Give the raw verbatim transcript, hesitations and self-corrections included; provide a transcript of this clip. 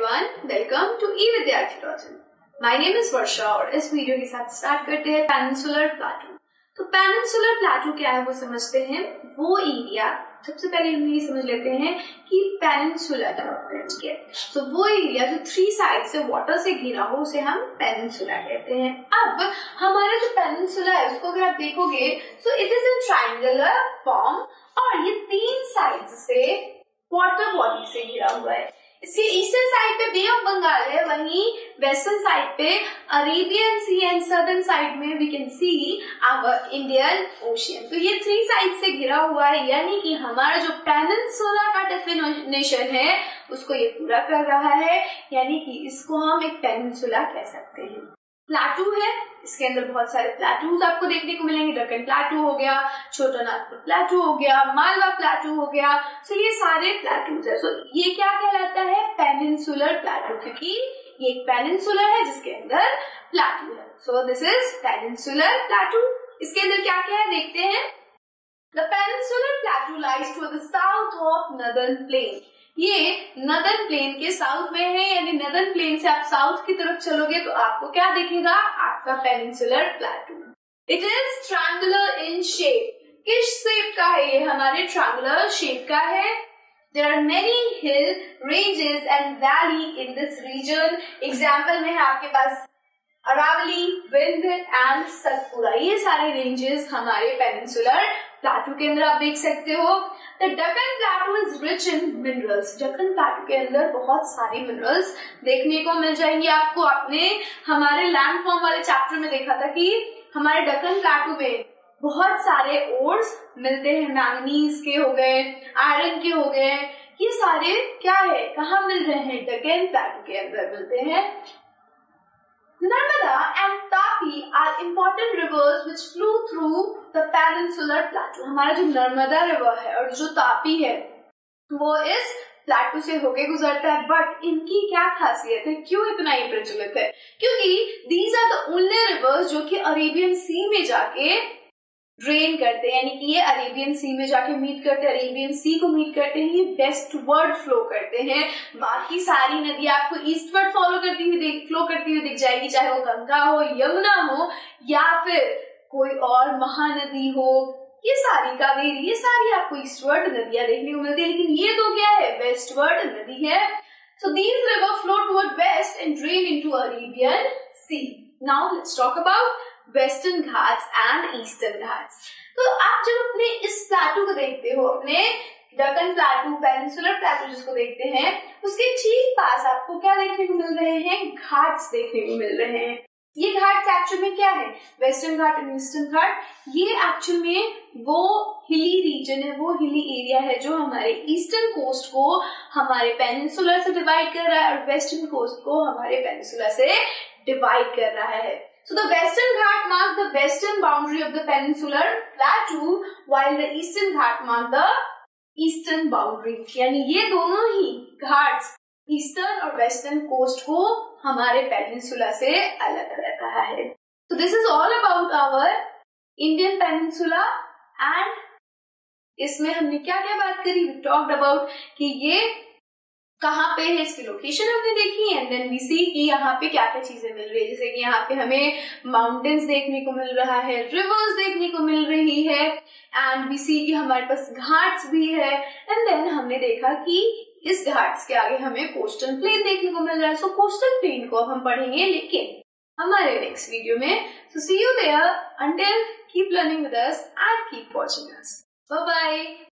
Everyone, welcome to E Vidyarthi dot in. My name is Varsha और इस video के साथ स्टार्ट करते हैं पेनिनसुलर प्लेटू। तो पेनिनसुलर प्लेटू क्या है वो समझते हैं। वो एरिया, सबसे पहले हम ये समझ लेते हैं कि पेनिनसुला ठीक है। तो वो एरिया जो थ्री साइड से वाटर से घिरा हो उसे हम पेनिनसुला कहते हैं। अब हमारा जो पेनिनसुला है उसको अगर आप देखोगे तो it is in triangular form और ये तीन साइड से वाटर बॉडी से घिरा हुआ है। इसके ईस्टर्न साइड पे बे ऑफ बंगाल है, वहीं वेस्टर्न साइड पे Arabian sea and southern side में we can see our Indian ocean. तो ये थ्री साइड से घिरा हुआ है, यानी कि हमारा जो पेनिनसुला का डेफिनेशन है उसको ये पूरा कर रहा है, यानी कि इसको हम एक पेनिनसुला कह सकते हैं। प्लेटू है, इसके अंदर बहुत सारे प्लेटूज आपको देखने को मिलेंगे। दक्कन प्लेटू हो गया, छोटा नागपुर प्लेटू हो गया, मालवा प्लेटू हो गया। सो ये सारे प्लेटूज है। सो ये क्या कहलाता है? पेनिनसुलर प्लेटू, क्योंकि ये एक पेनिनसुलर है जिसके अंदर प्लेटू है। So this is peninsular plateau. इसके अंदर क्या क्या है देखते हैं। The peninsular plateau lies to the south of northern plain. ये नदर्न प्लेन के साउथ में है, यानी नदर्न प्लेन से आप साउथ की तरफ चलोगे तो आपको क्या दिखेगा? आपका peninsular plateau. It is triangular in shape. किस शेप का है ये? हमारे ट्रायंगुलर शेप का है। There are many hill ranges and valley in this region. Example में है आपके पास अरावली, विंध्य एंड सतपुरा। ये सारे रेंजेस हमारे पेनिनसुलर प्लेटू के अंदर आप देख सकते हो। The Deccan plateau is rich in minerals. Deccan plateau के अंदर बहुत सारी मिनरल्स देखने को मिल जाएंगी आपको। आपने हमारे लैंड फॉर्म वाले चैप्टर में देखा था कि हमारे डक्कन प्लेटू में बहुत सारे ओर्स मिलते हैं। मैंगनीज के हो गए, आयरन के हो गए, ये सारे क्या है, कहाँ मिल रहे हैं? डक्कन प्लेटू के अंदर मिलते हैं। Narmada and Tapi are important rivers which flow through the peninsular plateau. हमारा जो नर्मदा रिवर है और जो तापी है वो इस प्लेटू से होके गुजरता है। बट इनकी क्या खासियत है, क्यों इतना ही प्रचलित है? क्योंकि these are the only rivers जो कि अरेबियन सी में जाके ड्रेन करते हैं, यानी कि ये अरेबियन सी में जाके मीट करते हैं, अरेबियन सी को मीट करते हैं, ये वेस्टवर्ड फ्लो करते हैं। बाकी सारी नदी आपको ईस्टवर्ड फॉलो करती हुई देख फ्लो करती हुई दिख जाएगी, चाहे वो गंगा हो, यमुना हो या फिर कोई और महानदी हो। ये सारी कावेरी, ये सारी आपको ईस्टवर्ड नदियां देखने को मिलती है, लेकिन ये तो क्या है? वेस्टवर्ड नदी है। So these river flow toward west and drain into Arabian sea. Now let's talk about western Ghats and eastern Ghats. तो आप जब अपने इस प्लेटू को देखते हो, अपने डक्कन प्लेटू, पेनिनसुलर प्लेटू जिसको देखते हैं, उसके ठीक पास आपको क्या देखने को मिल रहे हैं? घाट्स देखने को मिल रहे हैं। ये घाट्स एक्चुअल में क्या है? Western Ghat and eastern Ghat. ये एक्चुअल में वो हिली रीजन है, वो हिली एरिया है जो हमारे ईस्टर्न कोस्ट को हमारे पेनिनसुलर से डिवाइड कर रहा है और वेस्टर्न कोस्ट को हमारे पेनिनसुलर से डिवाइड कर रहा है। So the Western Ghat mark the western boundary of the peninsular plateau, while the Eastern Ghat mark the eastern boundary. यानी ये दोनों ही घाट्स ईस्टर्न और वेस्टर्न कोस्ट को हमारे पेनिनसुला से अलग कर रहा है। So this is all about our Indian peninsula and इसमें हमने क्या क्या बात करी? We talked about कि ये कहाँ पे है, इसकी लोकेशन हमने देखी, एंड देन वी सी कि यहाँ पे क्या क्या चीजें मिल रही है। जैसे कि यहाँ पे हमें माउंटेन्स देखने को मिल रहा है, रिवर्स देखने को मिल रही है, एंड वी सी कि हमारे पास घाट्स भी है। एंड देन हमने देखा कि इस घाट्स के आगे हमें कोस्टल प्लेन देखने को मिल रहा है। सो कोस्टल प्लेन को हम पढ़ेंगे लेकिन हमारे नेक्स्ट वीडियो में। So see you there, until keep learning with us and keep watching us. Bye bye.